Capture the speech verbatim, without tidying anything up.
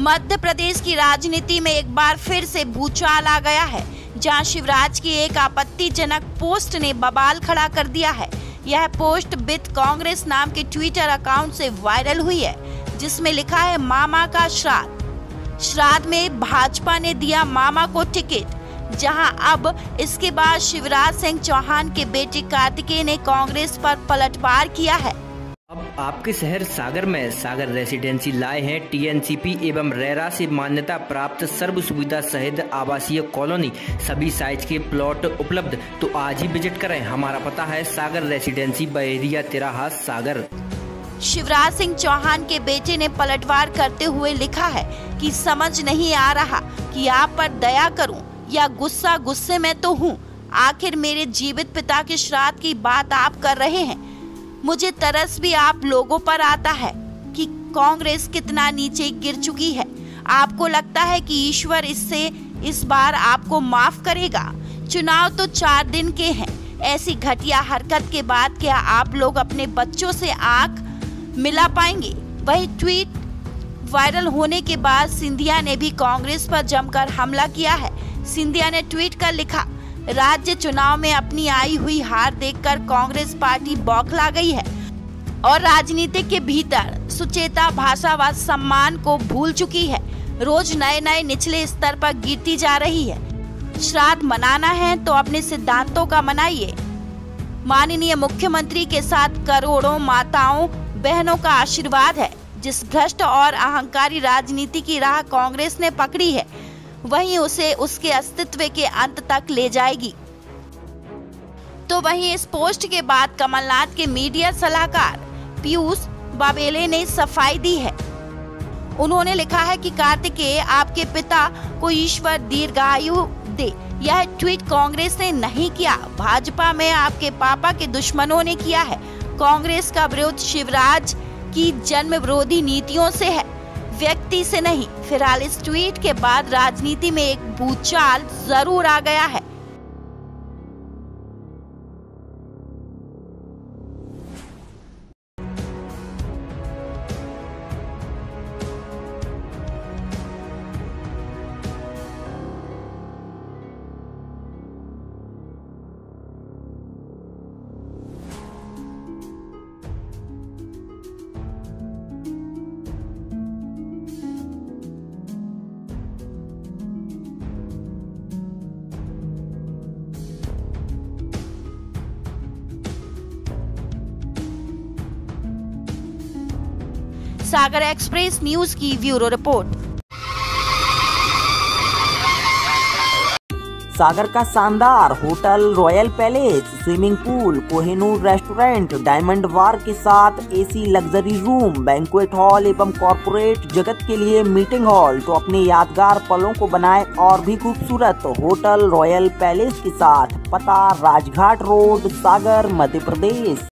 मध्य प्रदेश की राजनीति में एक बार फिर से भूचाल आ गया है, जहां शिवराज की एक आपत्तिजनक पोस्ट ने बवाल खड़ा कर दिया है। यह पोस्ट विद कांग्रेस नाम के ट्विटर अकाउंट से वायरल हुई है, जिसमें लिखा है मामा का श्राद्ध। श्राद्ध में भाजपा ने दिया मामा को टिकट, जहां अब इसके बाद शिवराज सिंह चौहान के बेटे कार्तिकेय ने कांग्रेस पर पलटवार किया है। अब आपके शहर सागर में सागर रेसिडेंसी लाए हैं टीएनसीपी एवं रेरा से मान्यता प्राप्त सर्व सुविधा सहित आवासीय कॉलोनी, सभी साइज के प्लॉट उपलब्ध। तो आज ही विजिट करें। हमारा पता है सागर रेसिडेंसी बहेरिया तिराहा सागर। शिवराज सिंह चौहान के बेटे ने पलटवार करते हुए लिखा है कि समझ नहीं आ रहा कि आप पर दया करूं या गुस्सा गुस्से में तो हूं। आखिर मेरे जीवित पिता के श्राद्ध की बात आप कर रहे हैं। मुझे तरस भी आप लोगों पर आता है कि कांग्रेस कितना नीचे गिर चुकी है। आपको लगता है कि ईश्वर इससे इस बार आपको माफ करेगा। चुनाव तो चार दिन के हैं। ऐसी घटिया हरकत के बाद क्या आप लोग अपने बच्चों से आंख मिला पाएंगे? वही ट्वीट वायरल होने के बाद सिंधिया ने भी कांग्रेस पर जमकर हमला किया है। सिंधिया ने ट्वीट कर लिखा, राज्य चुनाव में अपनी आई हुई हार देखकर कांग्रेस पार्टी बौखला गई है और राजनीति के भीतर सुचेता भाषा व सम्मान को भूल चुकी है। रोज नए नए निचले स्तर पर गिरती जा रही है। श्राद्ध मनाना है तो अपने सिद्धांतों का मनाइए। माननीय मुख्यमंत्री के साथ करोड़ों माताओं बहनों का आशीर्वाद है। जिस भ्रष्ट और अहंकारी राजनीति की राह कांग्रेस ने पकड़ी है, वहीं उसे उसके अस्तित्व के अंत तक ले जाएगी। तो वहीं इस पोस्ट के बाद कमलनाथ के मीडिया सलाहकार पीयूष बाबेले ने सफाई दी है। उन्होंने लिखा है कि कार्तिकेय, आपके पिता को ईश्वर दीर्घायु दे। यह ट्वीट कांग्रेस ने नहीं किया, भाजपा में आपके पापा के दुश्मनों ने किया है। कांग्रेस का विरोध शिवराज की जन्म विरोधी नीतियों से है, व्यक्ति से नहीं। फिलहाल इस ट्वीट के बाद राजनीति में एक भूचाल जरूर आ गया है। सागर एक्सप्रेस न्यूज की ब्यूरो रिपोर्ट। सागर का शानदार hotel royal palace, swimming pool, Kohinoor restaurant, diamond bar के साथ AC luxury room, banquet hall एवं कॉर्पोरेट जगत के लिए मीटिंग हॉल। तो अपने यादगार पलों को बनाए और भी खूबसूरत होटल रॉयल पैलेस के साथ। पता राजघाट रोड, सागर, मध्य प्रदेश।